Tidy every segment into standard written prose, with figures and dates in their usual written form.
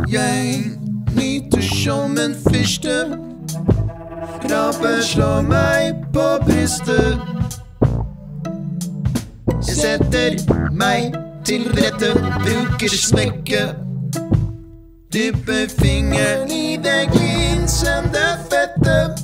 Jeg nyter som en fyrste. Krabben slår meg på brystet. Jeg setter meg til rette, bruker smekket. Dypper fingeren i det glinsende fettet.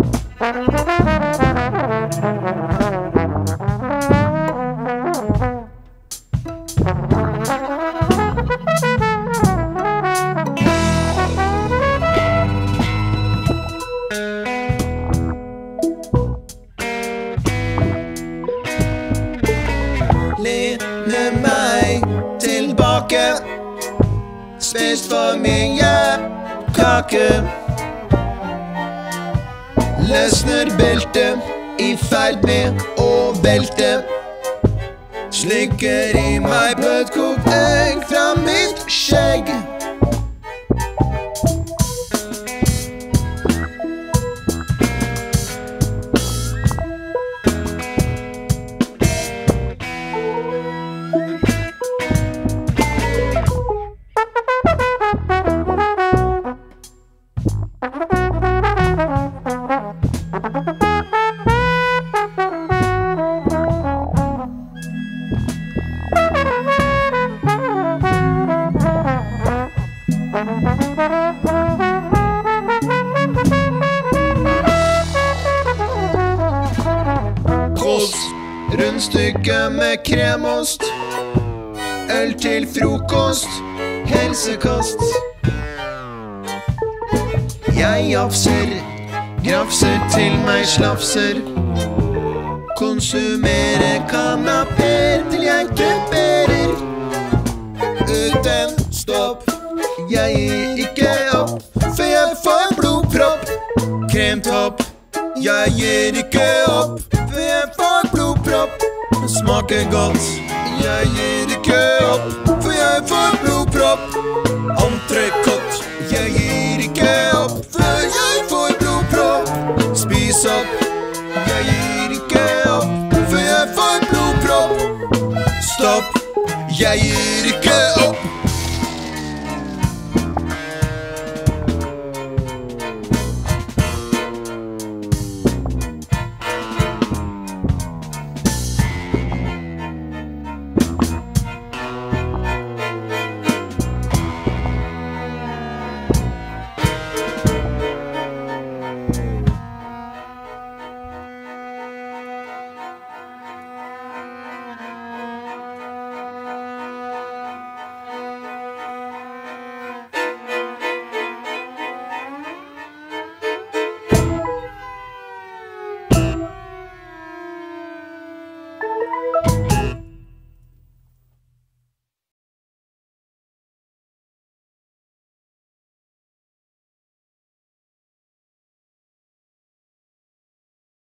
Lener meg tilbake, spist for mye kake. Løsner beltet, i ferd med å velte. Slikker i meg bløtkokt egg fra mitt skjegg. Rundstykke med kremost, øl til frokost, helsekost. Jeg jafser, grafser til meg slafser. Konsumere kanaper til jeg kreperer. Uten stopp, jeg gir ikke opp, for jeg får blodpropp. Kremtopp, jeg gir ikke opp, for jeg får blodpropp. Det smaker godt, jeg gir ikke opp, for jeg får blodpropp. Entrecôte, jeg gir ikke opp, for jeg får blodpropp. Spis opp, jeg gir ikke opp, for jeg får blodpropp. Stopp, jeg gir ikke opp.